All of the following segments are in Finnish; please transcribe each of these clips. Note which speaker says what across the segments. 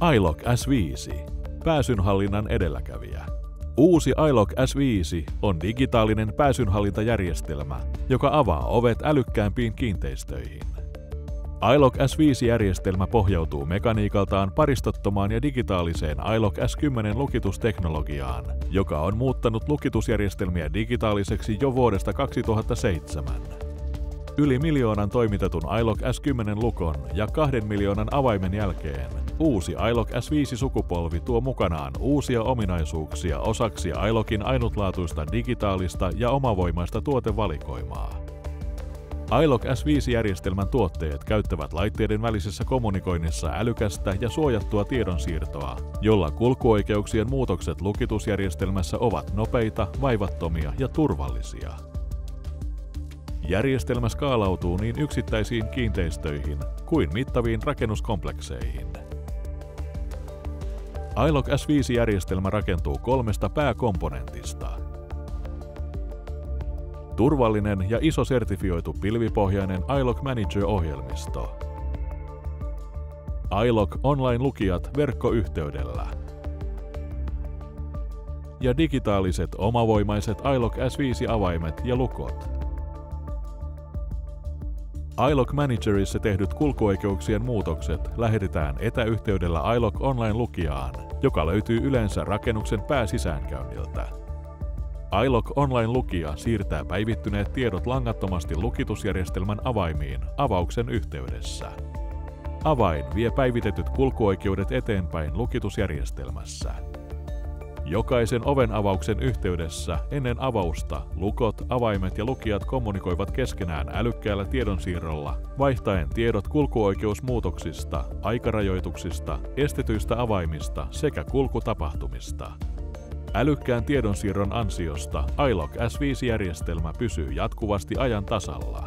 Speaker 1: iLok S5, pääsynhallinnan edelläkävijä. Uusi iLok S5 on digitaalinen pääsynhallintajärjestelmä, joka avaa ovet älykkäämpiin kiinteistöihin. iLok S5-järjestelmä pohjautuu mekaniikaltaan paristottomaan ja digitaaliseen iLok S10 lukitusteknologiaan, joka on muuttanut lukitusjärjestelmiä digitaaliseksi jo vuodesta 2007. Yli 1 miljoonan toimitetun iLok S10-lukon ja 2 miljoonan avaimen jälkeen uusi iLok S5-sukupolvi tuo mukanaan uusia ominaisuuksia osaksi iLokin ainutlaatuista digitaalista ja omavoimaista tuotevalikoimaa. iLok S5-järjestelmän tuotteet käyttävät laitteiden välisessä kommunikoinnissa älykästä ja suojattua tiedonsiirtoa, jolla kulkuoikeuksien muutokset lukitusjärjestelmässä ovat nopeita, vaivattomia ja turvallisia. Järjestelmä skaalautuu niin yksittäisiin kiinteistöihin kuin mittaviin rakennuskompleksseihin. iLok S5-järjestelmä rakentuu 3 pääkomponentista. Turvallinen ja ISO sertifioitu pilvipohjainen iLok Manager-ohjelmisto. iLok Online-lukijat verkkoyhteydellä. Ja digitaaliset omavoimaiset iLok S5-avaimet ja lukot. iLok Managerissa tehdyt kulkuoikeuksien muutokset lähetetään etäyhteydellä iLok Online-lukijaan, joka löytyy yleensä rakennuksen pääsisäänkäynniltä. iLok Online-lukija siirtää päivittyneet tiedot langattomasti lukitusjärjestelmän avaimiin avauksen yhteydessä. Avain vie päivitetyt kulkuoikeudet eteenpäin lukitusjärjestelmässä. Jokaisen oven avauksen yhteydessä ennen avausta lukot, avaimet ja lukijat kommunikoivat keskenään älykkäällä tiedonsiirrolla, vaihtaen tiedot kulkuoikeusmuutoksista, aikarajoituksista, estetyistä avaimista sekä kulkutapahtumista. Älykkään tiedonsiirron ansiosta iLok S5-järjestelmä pysyy jatkuvasti ajan tasalla.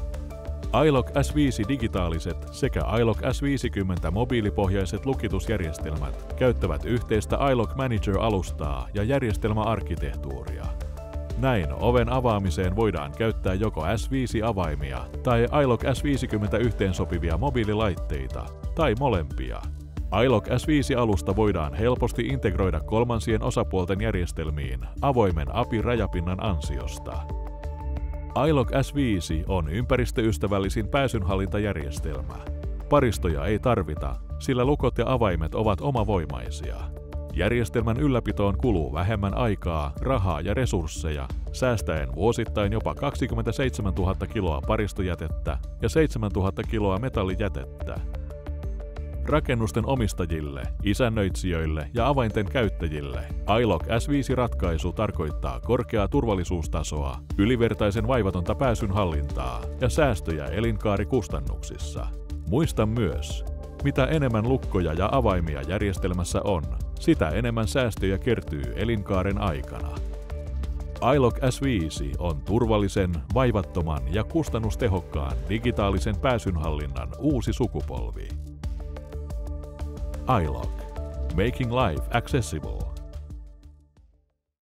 Speaker 1: iLok S5 digitaaliset sekä iLok S50 mobiilipohjaiset lukitusjärjestelmät käyttävät yhteistä iLok Manager-alustaa ja järjestelmäarkkitehtuuria. Näin oven avaamiseen voidaan käyttää joko S5-avaimia tai iLok S50 yhteensopivia mobiililaitteita, tai molempia. iLok S5-alusta voidaan helposti integroida kolmansien osapuolten järjestelmiin avoimen API-rajapinnan ansiosta. iLok S5 on ympäristöystävällisin pääsynhallintajärjestelmä. Paristoja ei tarvita, sillä lukot ja avaimet ovat omavoimaisia. Järjestelmän ylläpitoon kuluu vähemmän aikaa, rahaa ja resursseja, säästäen vuosittain jopa 27 000 kiloa paristojätettä ja 7 000 kiloa metallijätettä. Rakennusten omistajille, isännöitsijöille ja avainten käyttäjille iLok S5-ratkaisu tarkoittaa korkeaa turvallisuustasoa, ylivertaisen vaivatonta pääsynhallintaa ja säästöjä elinkaarikustannuksissa. Muista myös, mitä enemmän lukkoja ja avaimia järjestelmässä on, sitä enemmän säästöjä kertyy elinkaaren aikana. iLok S5 on turvallisen, vaivattoman ja kustannustehokkaan digitaalisen pääsynhallinnan uusi sukupolvi. iLok, making life accessible.